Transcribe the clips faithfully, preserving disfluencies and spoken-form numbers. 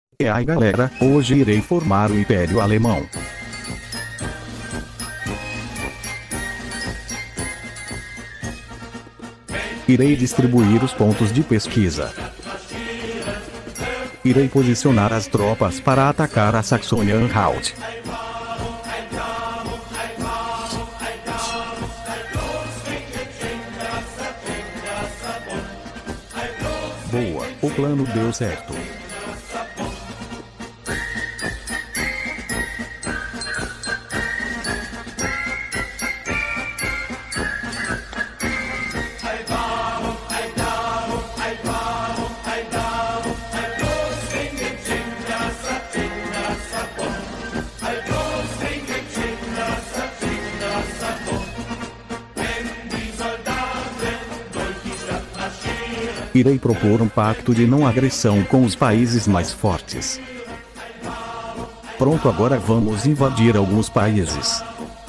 E aí galera, hoje irei formar o Império Alemão. Irei distribuir os pontos de pesquisa. Irei posicionar as tropas para atacar a Saxônia-Anhalt. Boa, o plano deu certo. Irei propor um pacto de não agressão com os países mais fortes. Pronto, agora vamos invadir alguns países.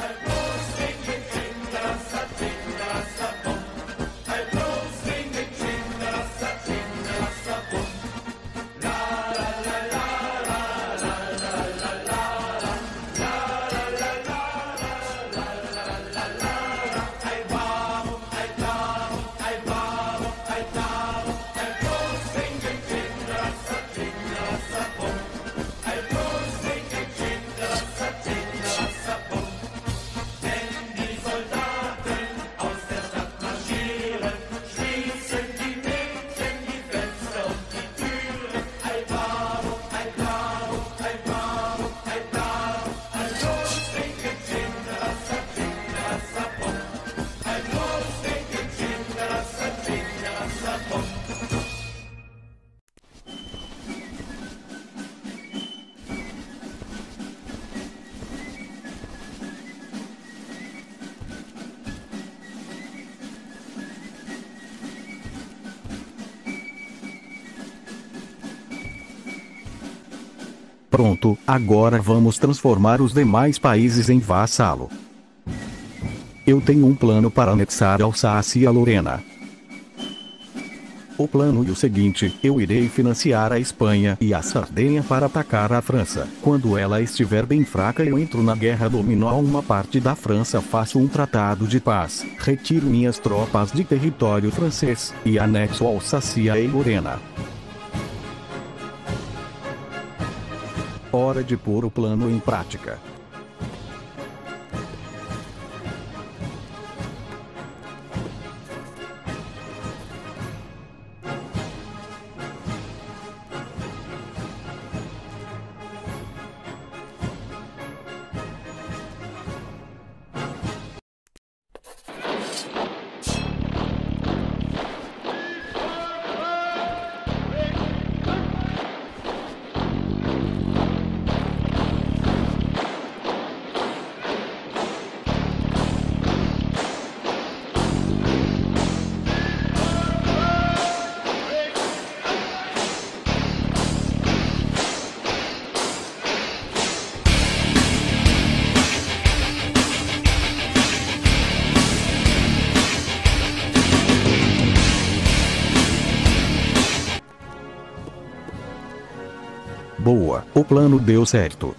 Pronto, agora vamos transformar os demais países em vassalo. Eu tenho um plano para anexar Alsácia e a Lorena. O plano é o seguinte: eu irei financiar a Espanha e a Sardenha para atacar a França. Quando ela estiver bem fraca, eu entro na guerra, domino uma parte da França, faço um tratado de paz, retiro minhas tropas de território francês e anexo Alsácia e Lorena. Hora de pôr o plano em prática. Boa, o plano deu certo.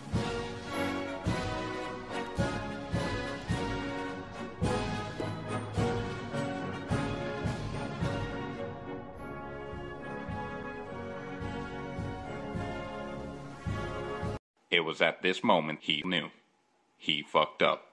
It was at this moment he knew. He fucked up.